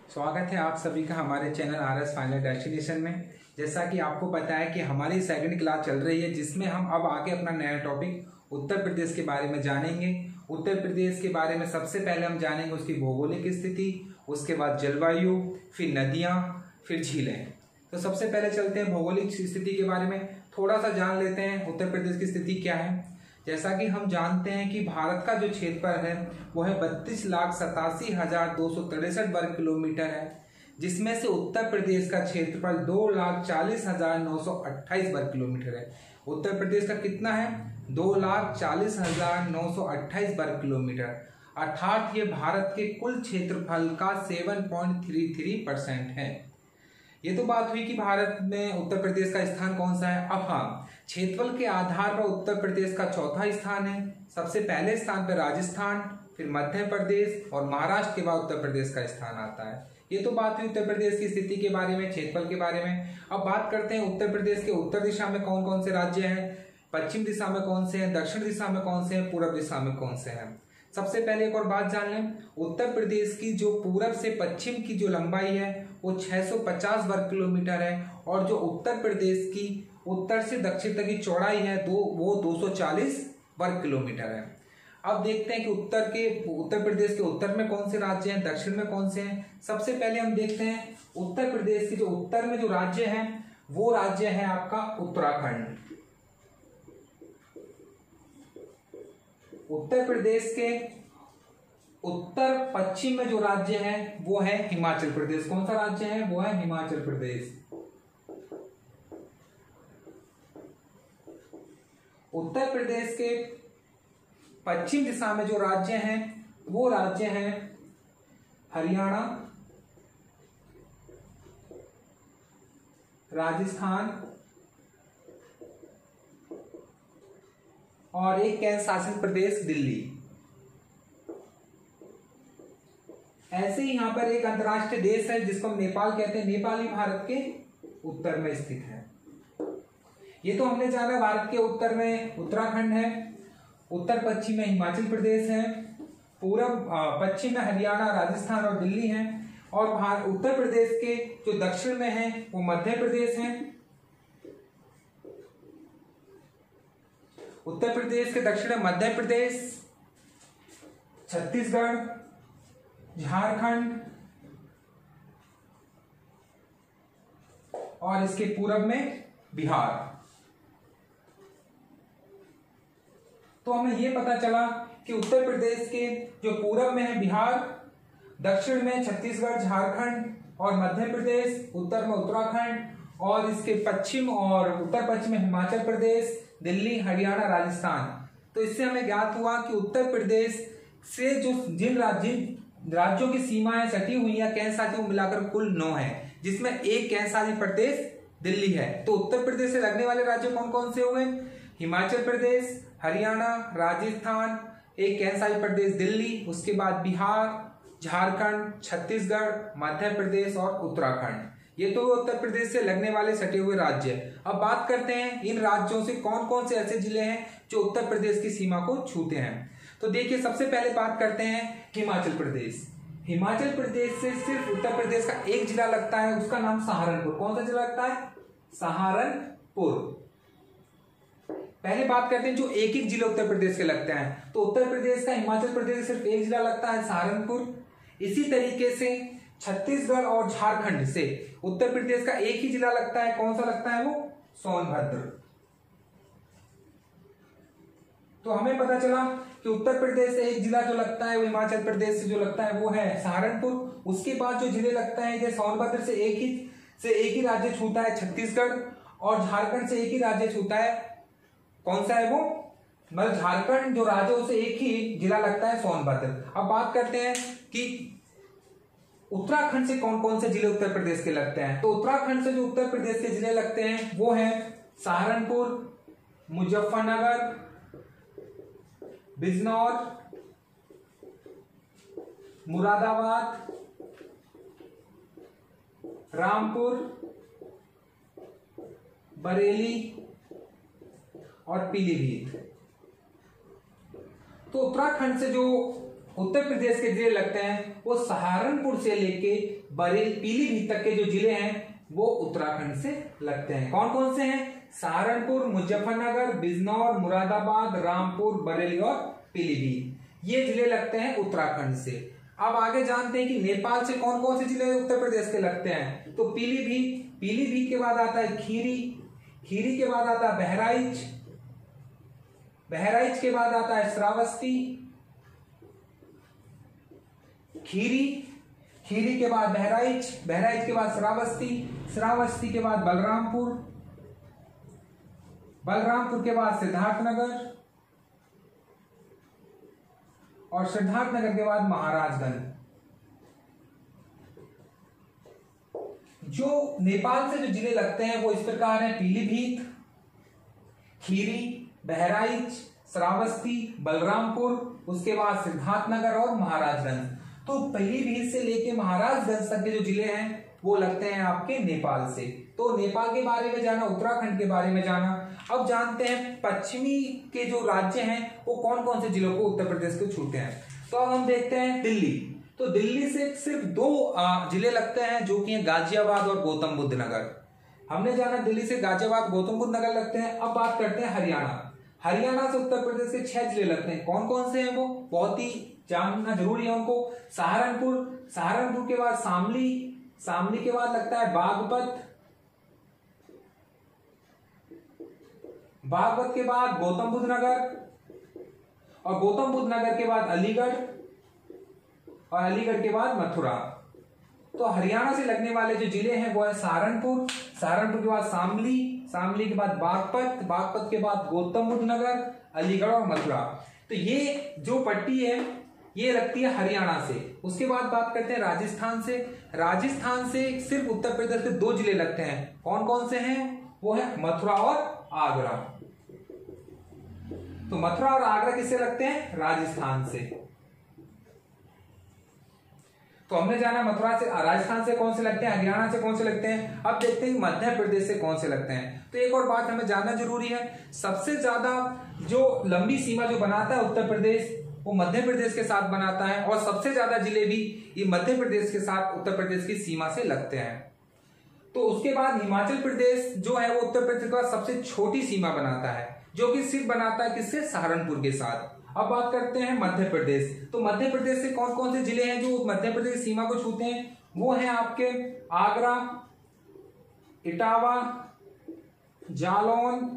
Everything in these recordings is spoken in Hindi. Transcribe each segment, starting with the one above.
स्वागत है आप सभी का हमारे चैनल RS फाइनल डेस्टिनेशन में। जैसा कि आपको पता है कि हमारी सेकंड क्लास चल रही है, जिसमें हम अब आगे अपना नया टॉपिक उत्तर प्रदेश के बारे में जानेंगे। उत्तर प्रदेश के बारे में सबसे पहले हम जानेंगे उसकी भौगोलिक स्थिति, उसके बाद जलवायु, फिर नदियाँ, फिर झीलें। तो सबसे पहले चलते हैं भौगोलिक स्थिति के बारे में थोड़ा सा जान लेते हैं। उत्तर प्रदेश की स्थिति क्या है। जैसा कि हम जानते हैं कि भारत का जो क्षेत्रफल है वो है 32,87,263 वर्ग किलोमीटर है, जिसमें से उत्तर प्रदेश का क्षेत्रफल 2,40,928 वर्ग किलोमीटर है। उत्तर प्रदेश का कितना है? 2,40,928 वर्ग किलोमीटर, अर्थात ये भारत के कुल क्षेत्रफल का 7.33% है। ये तो बात हुई कि भारत में उत्तर प्रदेश का स्थान कौन सा है। अब हाँ, क्षेत्रफल के आधार पर उत्तर प्रदेश का चौथा स्थान है। सबसे पहले स्थान पर राजस्थान, फिर मध्य प्रदेश और महाराष्ट्र के बाद उत्तर प्रदेश का स्थान आता है। ये तो बात हुई उत्तर प्रदेश की स्थिति के बारे में, क्षेत्रफल के बारे में। अब बात करते हैं उत्तर प्रदेश के उत्तर दिशा में कौन कौन से राज्य हैं, पश्चिम दिशा में कौन से हैं, दक्षिण दिशा में कौन से हैं, पूर्व दिशा में कौन से हैं। सबसे पहले एक और बात जान लें, उत्तर प्रदेश की जो पूर्व से पश्चिम की जो लंबाई है वो 650 वर्ग किलोमीटर है, और जो उत्तर प्रदेश की उत्तर से दक्षिण तक की चौड़ाई है वो 240 वर्ग किलोमीटर है। अब देखते हैं कि उत्तर प्रदेश के उत्तर में कौन से राज्य हैं, दक्षिण में कौन से हैं। सबसे पहले हम देखते हैं उत्तर प्रदेश के जो उत्तर में जो राज्य है वो राज्य है आपका उत्तराखंड। उत्तर प्रदेश के उत्तर पश्चिम में जो राज्य है वो है हिमाचल प्रदेश। कौन सा राज्य है? वो है हिमाचल प्रदेश। उत्तर प्रदेश के पश्चिम दिशा में जो राज्य हैं वो राज्य हैं हरियाणा, राजस्थान और एक केंद्र शासित प्रदेश दिल्ली। ऐसे ही यहां पर एक अंतर्राष्ट्रीय देश है जिसको हम नेपाल कहते हैं। नेपाल ही भारत के उत्तर में स्थित है। ये तो हमने जाना भारत के उत्तर में उत्तराखंड है, उत्तर पश्चिम में हिमाचल प्रदेश है, पूर्व पश्चिम में हरियाणा, राजस्थान और दिल्ली है, और उत्तर प्रदेश के जो दक्षिण में है वो मध्य प्रदेश है। उत्तर प्रदेश के दक्षिण में मध्य प्रदेश, छत्तीसगढ़, झारखंड और इसके पूर्व में बिहार। तो हमें यह पता चला कि उत्तर प्रदेश के जो पूर्व में है बिहार, दक्षिण में छत्तीसगढ़, झारखंड और मध्य प्रदेश, उत्तर में उत्तराखंड और इसके पश्चिम और उत्तर पश्चिम में हिमाचल प्रदेश, दिल्ली, हरियाणा, राजस्थान। तो इससे हमें ज्ञात हुआ कि उत्तर प्रदेश से जो जिन राज्यों की सीमाएं सटी हुई है केंद्र शासित मिलाकर कुल 9 है, जिसमें एक केंद्र शासित प्रदेश दिल्ली है। तो उत्तर प्रदेश से लगने वाले राज्य कौन कौन से हुए? हिमाचल प्रदेश, हरियाणा, राजस्थान, एक केंद्र शासित प्रदेश दिल्ली, उसके बाद बिहार, झारखंड, छत्तीसगढ़, मध्य प्रदेश और उत्तराखंड। ये तो उत्तर प्रदेश से लगने वाले सटे हुए राज्य। अब बात करते हैं इन राज्यों से कौन कौन से ऐसे जिले हैं जो उत्तर प्रदेश की सीमा को छूते हैं। तो देखिए, सबसे पहले बात करते हैं हिमाचल प्रदेश। हिमाचल प्रदेश से सिर्फ उत्तर प्रदेश का एक जिला लगता है, उसका नाम सहारनपुर। कौन सा जिला लगता है? सहारनपुर। पहले बात करते हैं जो एक एक जिले उत्तर प्रदेश के लगते हैं। तो उत्तर प्रदेश का हिमाचल प्रदेश सिर्फ एक जिला लगता है, सहारनपुर। इसी तरीके से छत्तीसगढ़ और झारखंड से उत्तर प्रदेश का एक ही जिला लगता है। कौन सा लगता है? वो सोनभद्र। तो हमें पता चला कि उत्तर प्रदेश से एक जिला जो लगता है वो हिमाचल प्रदेश से जो लगता है वो है सहारनपुर। उसके बाद जो जिले लगता है जैसे सोनभद्र से एक ही राज्य छूता है छत्तीसगढ़, और झारखंड से एक ही राज्य छूता है। कौन सा है वो? मतलब झारखंड जो राज्य उसे एक ही जिला लगता है सोनभद्र। अब बात करते हैं कि उत्तराखंड से कौन कौन से जिले उत्तर प्रदेश के लगते हैं। तो उत्तराखंड से जो उत्तर प्रदेश के जिले लगते हैं वो है सहारनपुर, मुजफ्फरनगर, बिजनौर, मुरादाबाद, रामपुर, बरेली और पीलीभीत। तो उत्तराखंड से जो उत्तर प्रदेश के जिले लगते हैं वो सहारनपुर से लेके बरेली पीलीभीत तक के जो जिले हैं वो उत्तराखंड से लगते हैं। कौन कौन से हैं? सहारनपुर, मुजफ्फरनगर, बिजनौर, मुरादाबाद, रामपुर, बरेली और पीलीभीत, ये जिले लगते हैं उत्तराखंड से। अब आगे जानते हैं कि नेपाल से कौन कौन से जिले उत्तर प्रदेश के लगते हैं। तो पीलीभीत, पीलीभीत के बाद आता है खीरी, खीरी के बाद आता है बहराइच, बहराइच के बाद आता है श्रावस्ती, खीरी, खीरी के बाद बहराइच, बहराइच के बाद श्रावस्ती, श्रावस्ती के बाद बलरामपुर, बलरामपुर के बाद सिद्धार्थनगर और सिद्धार्थनगर के बाद महाराजगंज। जो नेपाल से जो जिले लगते हैं वो इस प्रकार हैं: पीलीभीत, खीरी, बहराइच, श्रावस्ती, बलरामपुर, उसके बाद सिद्धार्थनगर और महाराजगंज। तो पीलीभीत से लेके महाराजगंज तक के जो जिले हैं वो लगते हैं आपके नेपाल से। तो नेपाल के बारे में जाना, उत्तराखंड के बारे में जाना। अब जानते हैं पश्चिमी के जो राज्य हैं वो कौन कौन से जिलों को उत्तर प्रदेश को छूते हैं। तो अब हम देखते हैं दिल्ली। तो दिल्ली से सिर्फ 2 जिले लगते हैं जो कि हैं गाजियाबाद और गौतम बुद्ध नगर। हमने जाना दिल्ली से गाजियाबाद, गौतम बुद्ध नगर लगते हैं। अब बात करते हैं हरियाणा। हरियाणा से उत्तर प्रदेश के 6 जिले लगते हैं। कौन कौन से हैं वो बहुत ही जानना जरूरी है उनको। सहारनपुर, सहारनपुर के बाद शामली, शामली के बाद लगता है बागपत, बागपत के बाद गौतम बुद्ध नगर और गौतम बुद्ध नगर के बाद अलीगढ़ और अलीगढ़ के बाद मथुरा। तो हरियाणा से लगने वाले जो जिले हैं वो है सहारनपुर, सहारनपुर के बाद शामली, शामली के बाद बागपत, बागपत के बाद गौतम बुद्ध नगर, अलीगढ़ और मथुरा। तो ये जो पट्टी है ये लगती है हरियाणा से। उसके बाद बात करते हैं राजस्थान से। राजस्थान से सिर्फ उत्तर प्रदेश के 2 जिले लगते हैं। कौन कौन से हैं? वो है मथुरा और आगरा। तो मथुरा और आगरा किससे लगते हैं? राजस्थान से। तो हमने जाना मथुरा से, राजस्थान से कौन से लगते हैं, हरियाणा से कौन से लगते हैं। अब देखते हैं मध्य प्रदेश से कौन से लगते हैं। तो एक और बात हमें जानना जरूरी है, सबसे ज्यादा जो लंबी सीमा जो बनाता है उत्तर प्रदेश वो मध्य प्रदेश के साथ बनाता है और सबसे ज्यादा जिले भी ये मध्य प्रदेश के साथ उत्तर प्रदेश की सीमा से लगते हैं। तो उसके बाद हिमाचल प्रदेश जो है वो उत्तर प्रदेश के बाद सबसे छोटी सीमा बनाता है, जो कि सिर्फ बनाता है किससे? सहारनपुर के साथ। अब बात करते हैं मध्य प्रदेश। तो मध्य प्रदेश से कौन कौन से जिले हैं जो मध्य प्रदेश सीमा को छूते हैं? वो हैं आपके आगरा, इटावा, जालौन,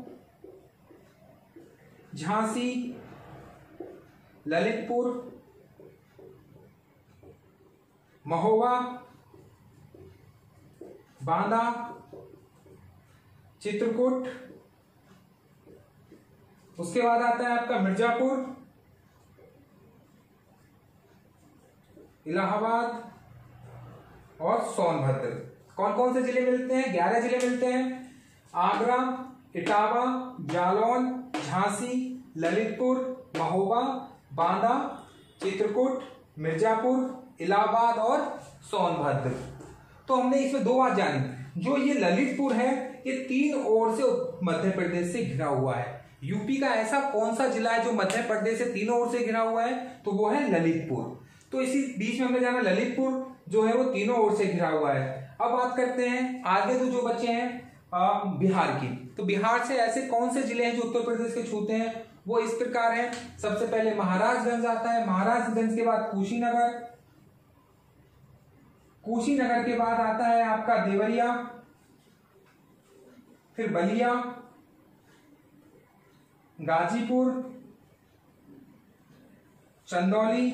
झांसी, ललितपुर, महोबा, बांदा, चित्रकूट, उसके बाद आता है आपका मिर्जापुर, इलाहाबाद और सोनभद्र। कौन कौन से जिले मिलते हैं? 11 जिले मिलते हैं। आगरा, इटावा, जालौन, झांसी, ललितपुर, महोबा, बांदा, चित्रकूट, मिर्जापुर, इलाहाबाद और सोनभद्र। तो हमने इसमें 2 बात जानी। जो ये ललितपुर है ये 3 ओर से मध्य प्रदेश से घिरा हुआ है। यूपी का ऐसा कौन सा जिला है जो मध्य प्रदेश से 3 ओर से घिरा हुआ है? तो वो है ललितपुर। तो इसी बीच में हमने जाना ललितपुर जो है वो 3 ओर से घिरा हुआ है। अब बात करते हैं आगे तो जो बच्चे हैं बिहार की। तो बिहार से ऐसे कौन से जिले हैं जो उत्तर प्रदेश के छूते हैं? वो इस प्रकार है। सबसे पहले महाराजगंज आता है, महाराजगंज के बाद कुशीनगर, कुशीनगर के बाद आता है आपका देवरिया, फिर बलिया, गाजीपुर, चंदौली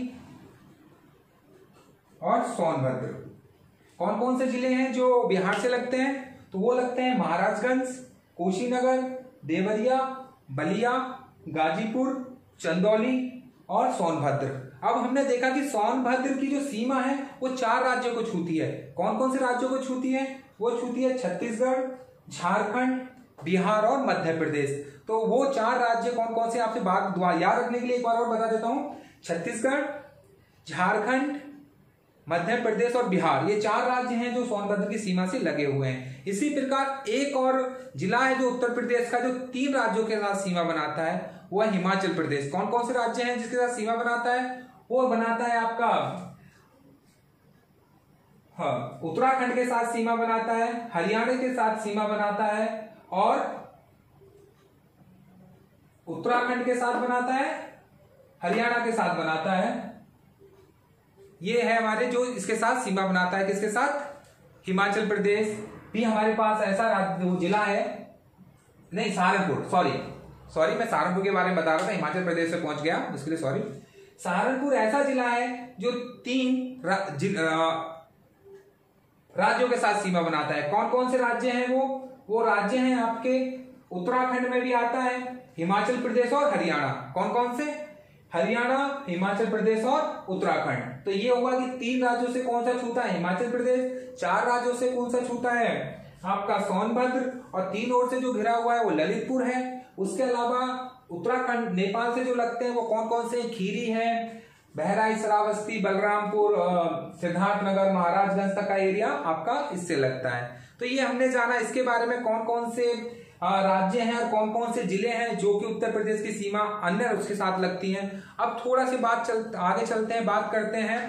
और सोनभद्र। कौन कौन से जिले हैं जो बिहार से लगते हैं? तो वो लगते हैं महाराजगंज, कुशीनगर, देवरिया, बलिया, गाजीपुर, चंदौली और सोनभद्र। अब हमने देखा कि सोनभद्र की जो सीमा है वो 4 राज्यों को छूती है। कौन कौन से राज्यों को छूती है? वो छूती है छत्तीसगढ़, झारखंड, बिहार और मध्य प्रदेश। तो वो 4 राज्य कौन कौन से आपसे बात याद रखने के लिए एक बार और बता देता हूं। छत्तीसगढ़, झारखंड, मध्य प्रदेश और बिहार, ये 4 राज्य हैं जो सोनभद्र की सीमा से लगे हुए हैं। इसी प्रकार एक और जिला है जो उत्तर प्रदेश का जो 3 राज्यों के साथ सीमा बनाता है वो है हिमाचल प्रदेश। कौन कौन से राज्य हैं जिसके साथ सीमा बनाता है? वो बनाता है आपका, हाँ, उत्तराखंड के साथ सीमा बनाता है, हरियाणा के साथ सीमा बनाता है, और उत्तराखंड के साथ बनाता है, हरियाणा के साथ बनाता है। ये है हमारे जो इसके साथ सीमा बनाता है, किसके साथ? हिमाचल प्रदेश भी हमारे पास ऐसा जिला है, नहीं सहारनपुर, सॉरी मैं सहारनपुर के बारे में बता रहा था, हिमाचल प्रदेश से पहुंच गया, उसके लिए सॉरी। सहारनपुर ऐसा जिला है जो 3 राज्यों के साथ सीमा बनाता है। कौन कौन से राज्य हैं वो राज्य हैं आपके, उत्तराखंड में भी आता है, हिमाचल प्रदेश और हरियाणा। कौन कौन से? हरियाणा, हिमाचल प्रदेश और उत्तराखंड। तो ये हुआ कि 3 राज्यों से कौन सा छूता है? हिमाचल प्रदेश। 4 राज्यों से कौन सा छूता है? आपका सोनभद्र, और 3 ओर से जो घिरा हुआ है वो ललितपुर है। उसके अलावा उत्तराखंड नेपाल से जो लगते हैं वो कौन कौन से? खीरी है, बहराइच, श्रावस्ती, बलरामपुर, सिद्धार्थनगर, महाराजगंज तक का एरिया आपका इससे लगता है। तो ये हमने जाना इसके बारे में कौन कौन से राज्य हैं और कौन कौन से जिले हैं जो कि उत्तर प्रदेश की सीमा अन्य उसके साथ लगती हैं। अब थोड़ा सी आगे चलते हैं, बात करते हैं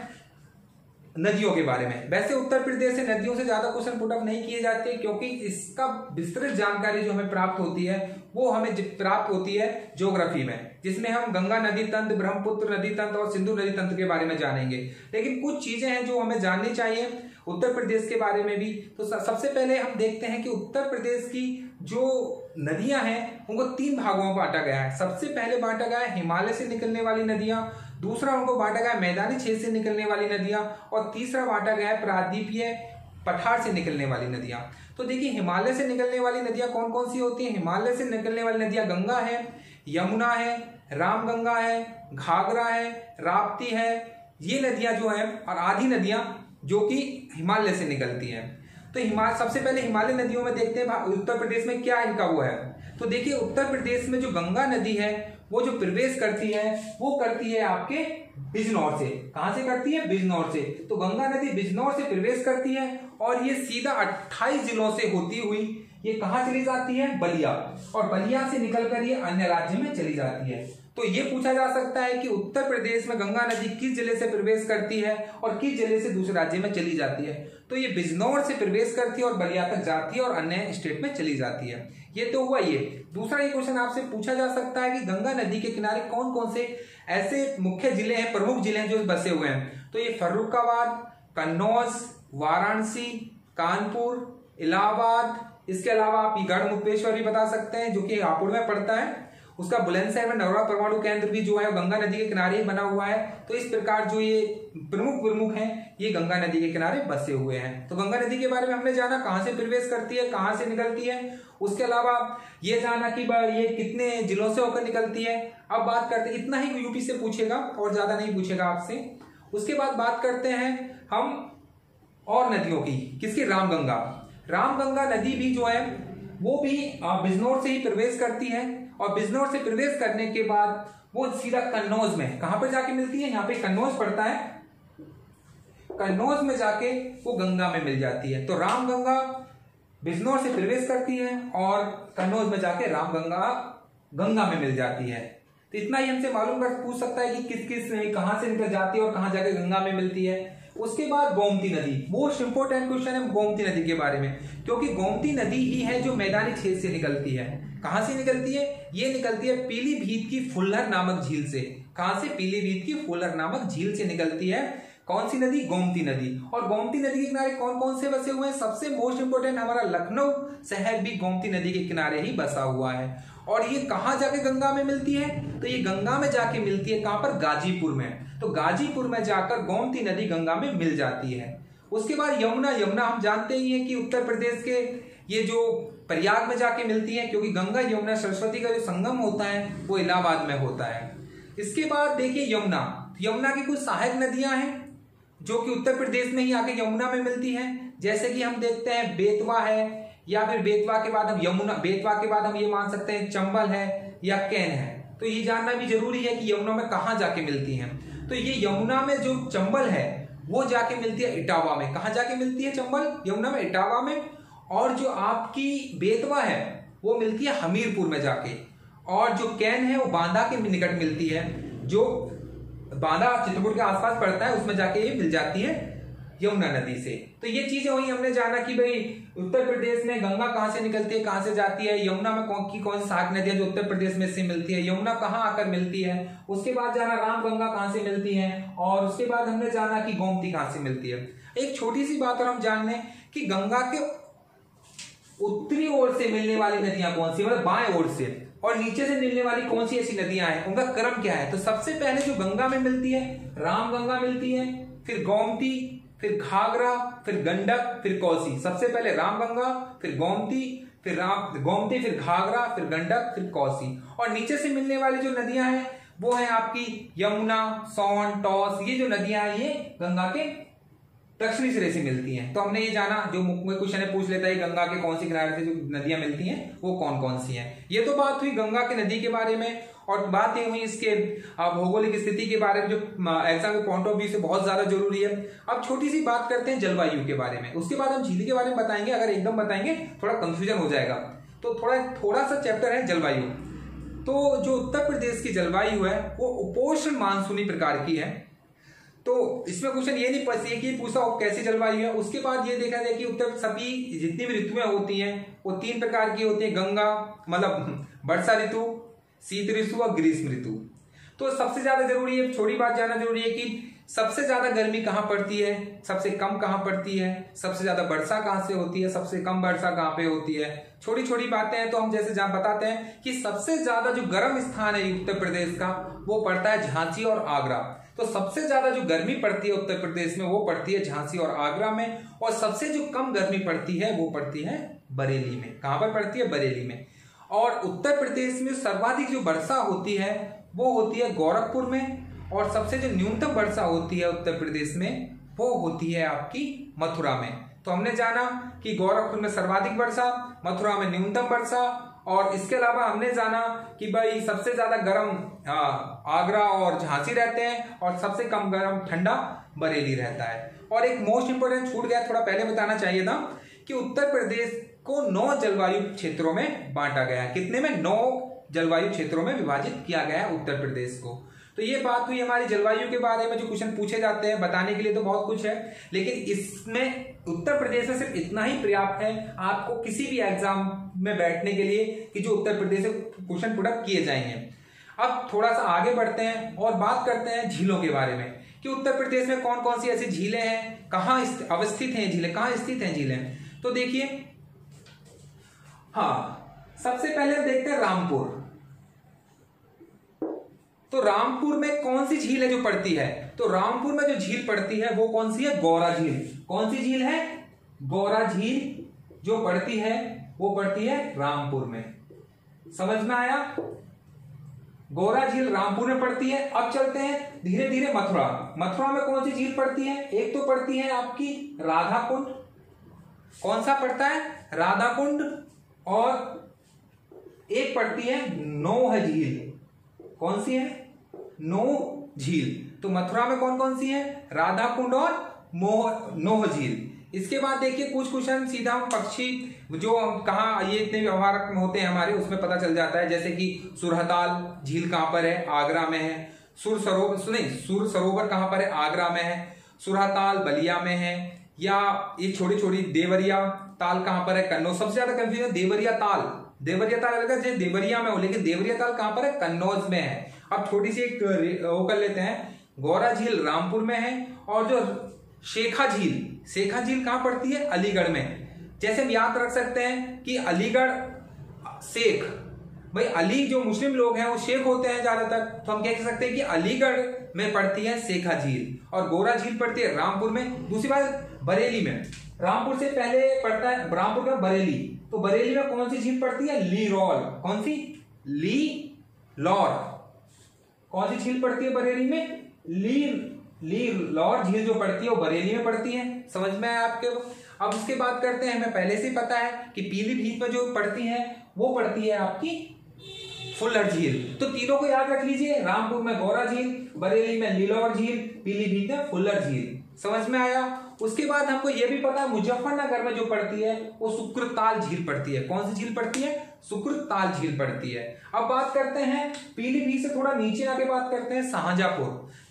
नदियों के बारे में। वैसे उत्तर प्रदेश से नदियों से ज्यादा क्वेश्चन पुट अप नहीं किए जाते, क्योंकि इसका विस्तृत जानकारी जो हमें प्राप्त होती है वो हमें प्राप्त होती है ज्योग्राफी में, जिसमें हम गंगा नदी तंत्र, ब्रह्मपुत्र नदी तंत्र और सिंधु नदी तंत्र के बारे में जानेंगे। लेकिन कुछ चीजें हैं जो हमें जाननी चाहिए उत्तर प्रदेश के बारे में भी। तो सबसे पहले हम देखते हैं कि उत्तर प्रदेश की जो नदियां हैं उनको 3 भागों में बांटा गया है। सबसे पहले बांटा गया है हिमालय से निकलने वाली नदियां, दूसरा उनको बांटा गया है मैदानी क्षेत्र से निकलने वाली नदियां, और तीसरा बांटा गया है प्रायद्वीपीय पठार से निकलने वाली नदियां। तो देखिए हिमालय से निकलने वाली नदियां कौन कौन सी होती हैं? हिमालय से निकलने वाली नदियां गंगा है, यमुना है, रामगंगा है, घाघरा है, राप्ती है, ये नदियां जो है, और आधी नदियां जो कि हिमालय से निकलती हैं। तो सबसे पहले हिमालय नदियों में देखते हैं उत्तर प्रदेश में क्या इनका वो है। तो देखिए उत्तर प्रदेश में जो गंगा नदी है वो जो प्रवेश करती है वो करती है आपके बिजनौर से। कहां से करती है? बिजनौर से। तो गंगा नदी बिजनौर से प्रवेश करती है और ये सीधा 28 जिलों से होती हुई ये कहां चली जाती है? बलिया, और बलिया से निकलकर ये अन्य राज्य में चली जाती है। तो ये पूछा जा सकता है कि उत्तर प्रदेश में गंगा नदी किस जिले से प्रवेश करती है और किस जिले से दूसरे राज्य में चली जाती है? तो ये बिजनौर से प्रवेश करती है और बलिया तक जाती है और अन्य स्टेट में चली जाती है। ये तो हुआ ये। दूसरा ये क्वेश्चन आपसे पूछा जा सकता है कि गंगा नदी के किनारे कौन कौन से ऐसे मुख्य जिले हैं, प्रमुख जिले हैं जो बसे हुए हैं? तो ये फर्रुखाबाद, कन्नौज, वाराणसी, कानपुर, इलाहाबाद, इसके अलावा आप गढ़मुक्तेश्वर भी बता सकते हैं जो कि हापुड़ में पड़ता है। उसका बुलंदशहर में नरोरा परमाणु केंद्र भी जो है गंगा नदी के किनारे ही बना हुआ है। तो इस प्रकार जो ये प्रमुख हैं ये गंगा नदी के किनारे बसे हुए हैं। तो गंगा नदी के बारे में हमने जाना कहां से प्रवेश करती है, कहां से निकलती है। उसके अलावा ये जाना कि ये कितने जिलों से होकर निकलती है। अब बात करते हैं, इतना ही यूपी से पूछेगा और ज्यादा नहीं पूछेगा आपसे। उसके बाद बात करते हैं हम और नदियों की, किसकी? रामगंगा नदी भी जो है वो भी बिजनौर से ही प्रवेश करती है और बिजनौर से प्रवेश करने के बाद वो सीधा कन्नौज में, कहां पर जाके मिलती है? यहाँ पे कन्नौज पड़ता है, कन्नौज में जाके वो गंगा में मिल जाती है। तो रामगंगा बिजनौर से प्रवेश करती है और कन्नौज में जाके रामगंगा गंगा में मिल जाती है। तो इतना ही हमसे मालूम कर पूछ सकता है कि किस किस कहां से निकल जाती है और कहां जाके गंगा में मिलती है। उसके बाद गोमती नदी, मोस्ट इंपोर्टेंट क्वेश्चन है गोमती नदी के बारे में, क्योंकि गोमती नदी ही है जो मैदानी क्षेत्र से निकलती है। कहां से निकलती है? ये निकलती है पीलीभीत की फुल्लर नामक झील से। कहां से? पीलीभीत की फुल्लर नामक झील से निकलती है। कौन सी नदी? गोमती नदी। और गोमती नदी के किनारे कौन कौन से बसे हुए हैं? सबसे मोस्ट इंपोर्टेंट हमारा लखनऊ शहर भी गोमती नदी के किनारे ही बसा हुआ है। और ये कहां जाके गंगा में मिलती है? तो ये गंगा में जाके मिलती है। कहां पर? गाजीपुर में। तो गाजीपुर में जाकर गोमती नदी गंगा में मिल जाती है। उसके बाद यमुना हम जानते ही हैं कि उत्तर प्रदेश के ये जो प्रयाग में जाके मिलती है, क्योंकि गंगा यमुना सरस्वती का जो संगम होता है वो इलाहाबाद में होता है। इसके बाद देखिए यमुना की कुछ सहायक नदियां हैं जो कि उत्तर प्रदेश में ही आके यमुना में मिलती हैं। जैसे कि हम देखते हैं बेतवा है, या फिर बेतवा के बाद हम ये मान सकते हैं चंबल है या कैन है। तो ये जानना भी जरूरी है कि यमुना में कहां जाके मिलती हैं। तो ये यमुना में जो चंबल है वो जाके मिलती है इटावा में। कहां जाके मिलती है चंबल? यमुना में, इटावा में। और जो आपकी बेतवा है वो मिलती है हमीरपुर में जाके। और जो कैन है वो बांदा के निकट मिलती है, जो बांदा चित्रकूट के आसपास पड़ता है, उसमें जाके ये मिल जाती है यमुना नदी से। तो ये चीजें वही हमने जाना कि भाई उत्तर प्रदेश में गंगा कहाँ से निकलती है, कहाँ से जाती है, यमुना में कौन सी सहायक नदियां जो उत्तर प्रदेश में से मिलती है, यमुना कहाँ आकर मिलती है, उसके बाद जाना राम गंगा कहाँ से मिलती है, और उसके बाद हमने जाना कि गोमती कहाँ से मिलती है। एक छोटी सी बात और हम जान लें कि गंगा के उत्तरी ओर से मिलने वाली नदियां कौन सी, मतलब बाएं ओर से, और नीचे से मिलने वाली कौन सी ऐसी नदियां हैं, उनका क्रम क्या है। तो सबसे पहले जो गंगा में मिलती है, राम गंगा मिलती है, फिर गोमती, फिर घाघरा, फिर गंडक, फिर कोसी। सबसे पहले राम गंगा, फिर गोमती, फिर गोमती, फिर घाघरा, फिर गंडक, फिर कोसी। और नीचे से मिलने वाली जो नदियां हैं वो है आपकी यमुना, सोन, टॉस। ये जो नदियां हैं ये गंगा के दक्षिणी सिरे से मिलती हैं। तो हमने ये जाना, जो मुख्य क्वेश्चन है पूछ लेता है गंगा के कौन सी किनारे से जो नदियां मिलती हैं वो कौन कौन सी हैं। ये तो बात हुई गंगा की नदी के बारे में, और बात ये हुई इसके भौगोलिक स्थिति के बारे में जो एग्जाम के पॉइंट ऑफ व्यू से बहुत ज्यादा जरूरी है। अब छोटी सी बात करते हैं जलवायु के बारे में, उसके बाद हम झील के बारे में बताएंगे। अगर एकदम बताएंगे थोड़ा कंफ्यूजन हो जाएगा, तो थोड़ा सा चैप्टर है जलवायु। तो जो उत्तर प्रदेश की जलवायु है वो उपोष्ण मानसूनी प्रकार की है। तो इसमें क्वेश्चन ये नहीं पूछिए कि पूछा हो कैसी जलवायु है। उसके बाद ये देखा जाए कि उत्तर सभी जितनी भी ऋतुएं होती हैं वो 3 प्रकार की होती है, गंगा मतलब वर्षा ऋतु, शीत ऋतु और ग्रीष्म ऋतु। तो सबसे ज्यादा जरूरी है, छोटी बात जानना जरूरी है कि सबसे ज्यादा गर्मी कहाँ पड़ती है, सबसे कम कहाँ पड़ती है, सबसे ज्यादा वर्षा कहाँ से होती है, सबसे कम वर्षा कहाँ पे होती है। छोटी छोटी बातें हैं। तो हम जैसे जहां बताते हैं कि सबसे ज्यादा जो गर्म स्थान है उत्तर प्रदेश का वो पड़ता है झांसी और आगरा। तो सबसे ज्यादा जो गर्मी पड़ती है उत्तर प्रदेश में वो पड़ती है झांसी और आगरा में, और सबसे जो कम गर्मी पड़ती है वो पड़ती है बरेली में। कहां पर पड़ती है? बरेली में। और उत्तर प्रदेश में सर्वाधिक जो वर्षा होती है वो होती है गोरखपुर में, और सबसे जो न्यूनतम वर्षा होती है उत्तर प्रदेश में वो होती है आपकी मथुरा में। तो हमने जाना कि गोरखपुर में सर्वाधिक वर्षा, मथुरा में न्यूनतम वर्षा, और इसके अलावा हमने जाना कि भाई सबसे ज्यादा गर्म आगरा और झांसी रहते हैं, और सबसे कम गर्म ठंडा बरेली रहता है। और एक मोस्ट इंपोर्टेंट छूट गया, थोड़ा पहले बताना चाहिए था कि उत्तर प्रदेश को 9 जलवायु क्षेत्रों में बांटा गया है। कितने में? 9 जलवायु क्षेत्रों में विभाजित किया गया है उत्तर प्रदेश को। तो ये बात हुई हमारी जलवायु के बारे में। जो क्वेश्चन पूछे जाते हैं बताने के लिए तो बहुत कुछ है, लेकिन इसमें उत्तर प्रदेश में सिर्फ इतना ही पर्याप्त है आपको किसी भी एग्जाम में बैठने के लिए कि जो उत्तर प्रदेश से क्वेश्चन पुट अप किए जाएंगे। अब थोड़ा सा आगे बढ़ते हैं और बात करते हैं झीलों के बारे में कि उत्तर प्रदेश में कौन कौन सी ऐसी झीलें हैं, कहाँ अवस्थित हैं झीलें, कहाँ स्थित हैं झीलें। तो देखिए, हाँ, सबसे पहले देखते हैं रामपुर। तो रामपुर में कौन सी झील है जो पड़ती है? तो रामपुर में जो झील पड़ती है वो कौन सी है? गौरा झील। कौन सी झील है? गौरा झील जो पड़ती है वो पड़ती है रामपुर में। समझ में आया? गौरा झील रामपुर में पड़ती है। अब चलते हैं धीरे धीरे मथुरा। मथुरा में कौन सी झील पड़ती है? एक तो पड़ती है आपकी राधा कुंड। कौन सा पड़ता है? राधा कुंड। और एक पड़ती है नौह झील। कौन सी है? नौह झील। तो मथुरा में कौन कौन सी है? राधा कुंड और नौह झील। इसके बाद देखिए कुछ क्वेश्चन सीधा पक्षी जो कहाँ ये इतने व्यवहार में होते हैं हमारे, उसमें पता चल जाता है। जैसे कि सुरहताल झील कहां पर है? आगरा में है। सुर सरोवर कहां पर है? आगरा में है। सुरहताल बलिया में है। या ये छोटी छोटी देवरिया ताल कहां पर है? कन्नौज। सबसे ज्यादा कंफ्यूजन देवरिया ताल अलग है, देवरिया में हो, लेकिन देवरिया ताल कहां पर है? कन्नौज में है। अब छोटी सी एक वो कर लेते हैं। गौरा झील रामपुर में है, और जो शेखा झील कहां पड़ती है? अलीगढ़ में। जैसे हम याद रख सकते हैं कि अलीगढ़ शेख, भाई अली जो मुस्लिम लोग हैं वो शेख होते हैं ज्यादातर, तो हम कह सकते हैं कि अलीगढ़ में पड़ती है शेखा झील, और गौरा झील पड़ती है रामपुर में। दूसरी बात बरेली में, रामपुर से पहले पड़ता है रामपुर का बरेली। तो बरेली में कौन सी झील पड़ती है? लीरौल। कौन सी? लीलौर। कौन सी झील पड़ती है बरेली में? लीलौर झील जो पड़ती है वो बरेली में पड़ती है। समझ में आया आपके? अब इसके बात करते हैं, हमें पहले से ही पता है कि पीलीभीत में जो पड़ती है वो पड़ती है आपकी फुल्लर झील। तो तीनों को याद रख लीजिए, रामपुर में गौरा झील, बरेली में लीलौर झील, पीलीभीत में फुल्लर झील। समझ में आया? उसके बाद हमको यह भी पता है मुजफ्फरनगर में जो पड़ती है वो सुक्रताल झील पड़ती है। कौन सी झील पड़ती है? सुक्रताल झील पड़ती है। अब बात करते हैं पीलीभीत से थोड़ा नीचे आके बात करते हैं शाहजहांपुर।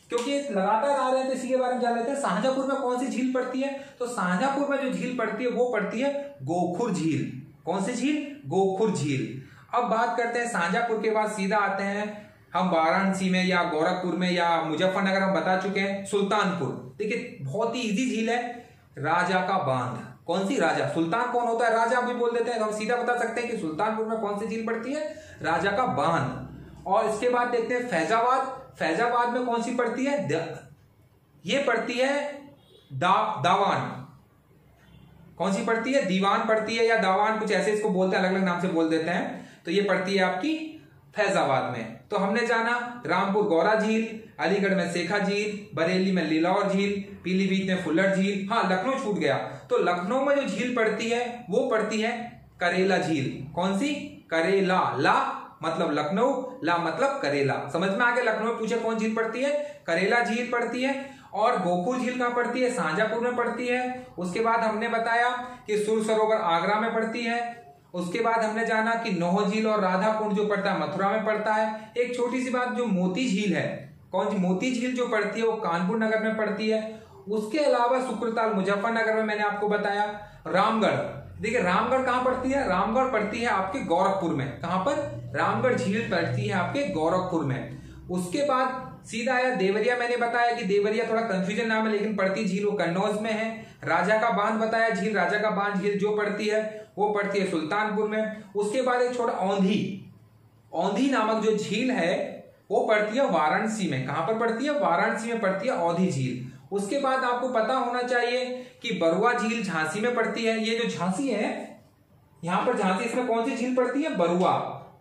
क्योंकि लगातार आ रहे हैं तो इसी के बारे में जान लेते हैं। शाहजहांपुर में कौन सी झील पड़ती है? तो शाहजहांपुर में जो झील पड़ती है वो पड़ती है गोखुर झील। कौन सी झील? गोखुर झील। अब बात करते हैं शाहजहांपुर के बाद सीधा आते हैं हम वाराणसी में या गोरखपुर में या मुजफ्फरनगर हम बता चुके हैं सुल्तानपुर। देखिए बहुत ही इजी झील है, राजा का बांध। कौन सी? राजा। सुल्तान कौन होता है? राजा भी बोल देते हैं, तो हम सीधा बता सकते हैं कि सुल्तानपुर में कौन सी झील पड़ती है? राजा का बांध। और इसके बाद देखते हैं फैजाबाद। फैजाबाद में कौन सी पड़ती है? ये पड़ती है दावान। कौन सी पड़ती है? दीवान पड़ती है या दावान, कुछ ऐसे इसको बोलते हैं, अलग अलग नाम से बोल देते हैं। तो ये पड़ती है आपकी फैजाबाद में। तो हमने जाना रामपुर गौरा झील, अलीगढ़ में शेखा झील, बरेली में लीलौर झील, पीलीभीत में फुल्लर झील। हाँ, लखनऊ छूट गया। तो लखनऊ में जो झील पड़ती है वो पड़ती है करेला झील। कौन सी? करेला। ला मतलब लखनऊ, ला मतलब करेला। समझ में आ गया? लखनऊ पूछे कौन झील पड़ती है? करेला झील पड़ती है। और गोकुल झील कहां पड़ती है? शाहजहांपुर में पड़ती है। उसके बाद हमने बताया कि सुर सरोवर आगरा में पड़ती है। उसके बाद हमने जाना कि नौह झील और राधा कुंड जो पड़ता है मथुरा में पड़ता है। एक छोटी सी बात, जो मोती झील है, कौन सी? मोती झील जो पड़ती है वो कानपुर नगर में पड़ती है। उसके अलावा शुक्रताल मुजफ्फरनगर में मैंने आपको बताया। रामगढ़, देखिए रामगढ़ कहां पड़ती है? रामगढ़ पड़ती है आपके गोरखपुर में। कहां पर? रामगढ़ झील पड़ती है आपके गोरखपुर में। उसके बाद सीधा आया देवरिया। मैंने बताया कि देवरिया थोड़ा कंफ्यूजन नाम है, लेकिन पड़ती झील वो कन्नौज में है। राजा का बांध बताया, झील राजा का बांध झील जो पड़ती है वो पड़ती है सुल्तानपुर में। उसके बाद एक छोटा औंधी नामक जो झील है वो पड़ती है वाराणसी में। कहां पर पड़ती है? वाराणसी में पड़ती है औंधी झील। उसके बाद आपको पता होना चाहिए कि बरुआ झील झांसी में पड़ती है। ये जो झांसी है, यहां पर झांसी, इसमें कौन सी झील पड़ती है? बरुआ।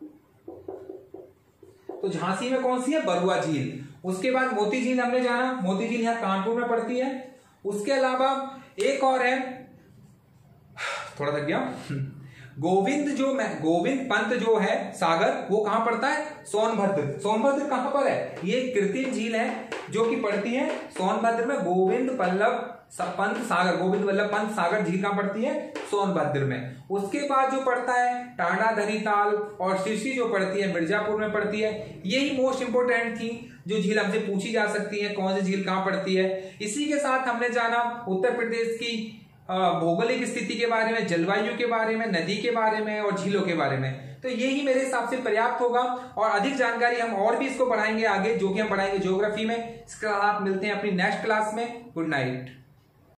तो झांसी में कौन सी है? बरुआ झील। उसके बाद मोती झील हमने जाना, मोती झील यहां कानपुर में पड़ती है। उसके अलावा एक और है, थोड़ा थक गया, गोविंद पंत जो है सागर, वो कहां पड़ता है? सोनभद्र। सोनभद्र कहां पर है? ये कृत्रिम झील है जो कि पड़ती है सोनभद्र में। गोविंद वल्लभ पंत सागर झील कहां पड़ती है? सोनभद्र में। उसके बाद जो पड़ता है टांडा धरीताल और शीर्षी जो पड़ती है मिर्जापुर में पड़ती है। यही मोस्ट इंपोर्टेंट थी जो झील हमसे पूछी जा सकती है, कौन सी झील कहां पड़ती है। इसी के साथ हमने जाना उत्तर प्रदेश की भौगोलिक स्थिति के बारे में, जलवायु के बारे में, नदी के बारे में और झीलों के बारे में। तो यही मेरे हिसाब से पर्याप्त होगा, और अधिक जानकारी हम और भी इसको बढ़ाएंगे आगे, जो कि हम पढ़ाएंगे ज्योग्राफी में। इसके साथ मिलते हैं अपनी नेक्स्ट क्लास में। Good night.